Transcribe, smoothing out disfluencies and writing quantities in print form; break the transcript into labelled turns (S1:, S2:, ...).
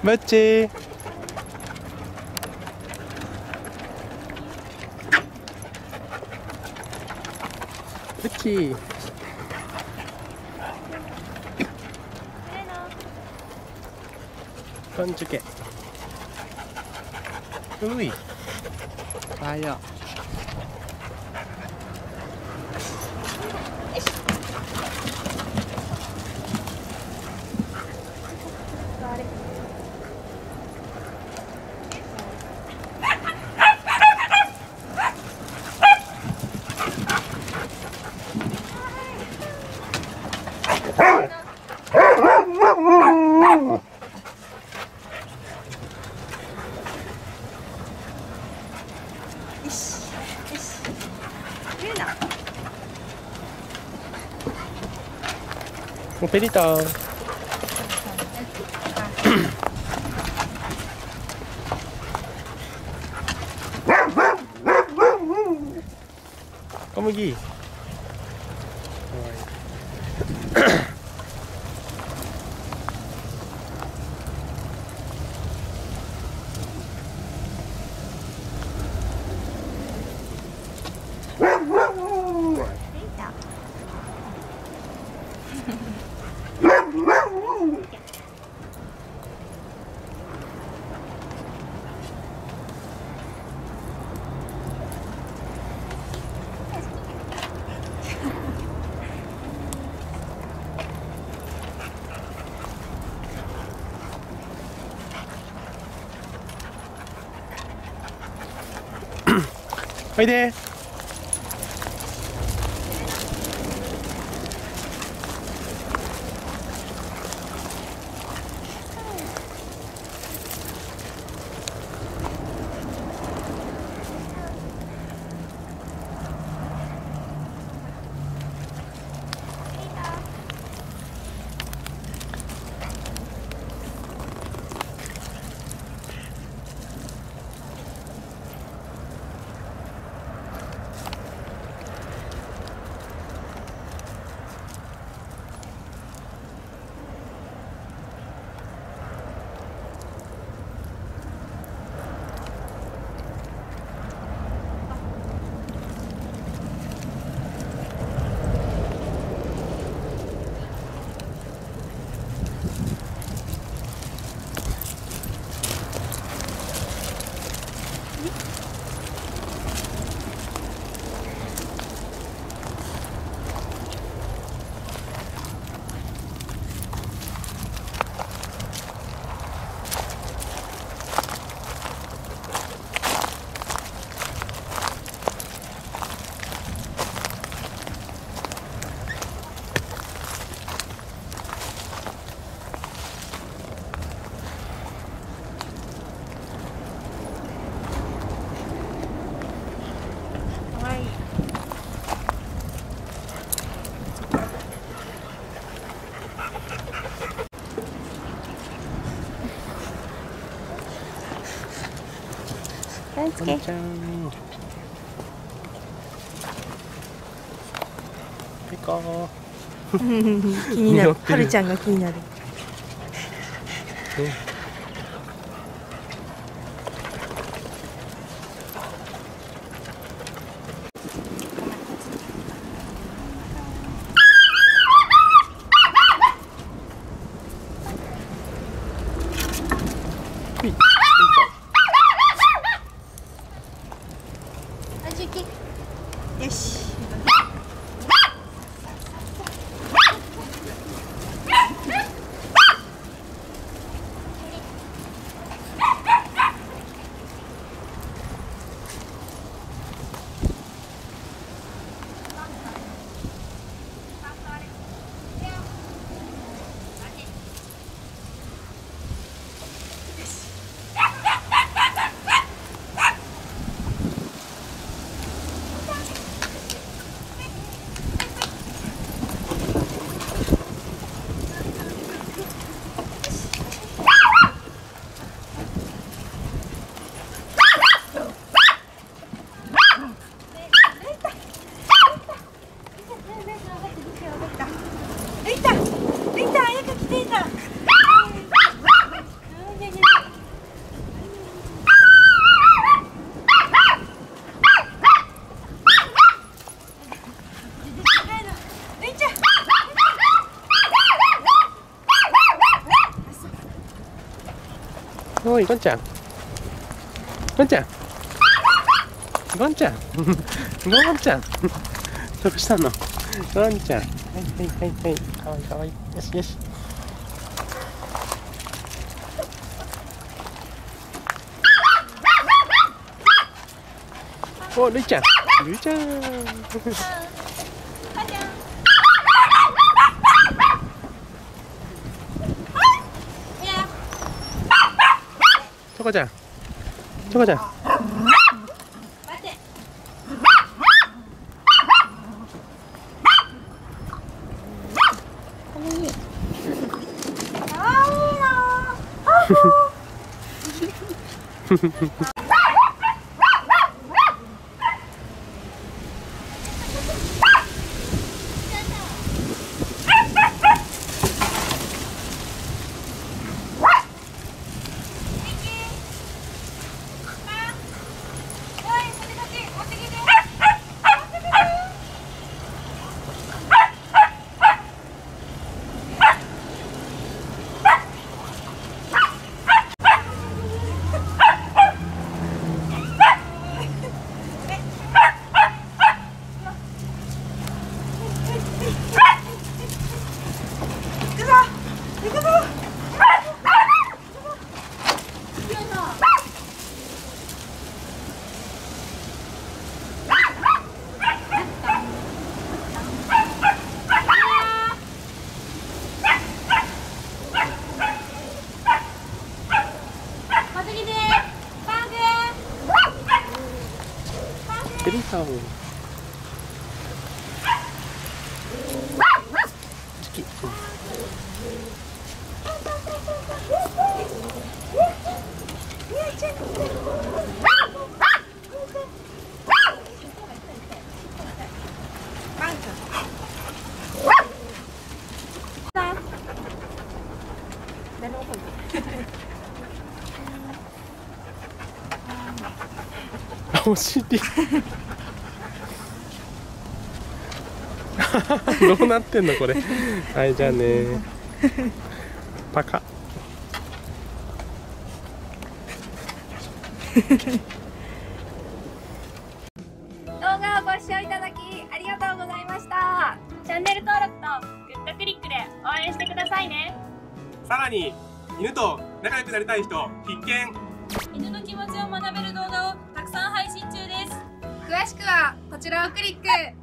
S1: 맞지? 그치? 건줄게. 으이. 봐요. 베리다. 까마귀.おいで。
S2: 大好き。
S1: ピコー。
S2: 気になる。はるちゃんが気になる。よし。
S1: い、ゴンちゃん。ゴンちゃん。ゴンちゃん。ゴンちゃん。どうしたの。ゴンちゃん。はいはいはいはい。かわいいかわいい。よしよし。お、ルイちゃん。ルイちゃん。チョコちゃん。チョコちゃん。ベリーさん。お尻どうなってんのこれ。はい、じゃあね。パカ。
S3: 動画をご視聴いただきありがとうございました。チャンネル登録とグッドクリックで応援してくださいね。
S4: さらに犬と仲良くなりたい人必見。
S3: 犬の気持ちを学べる動画をたくさん配信中です。
S5: 詳しくはこちらをクリック。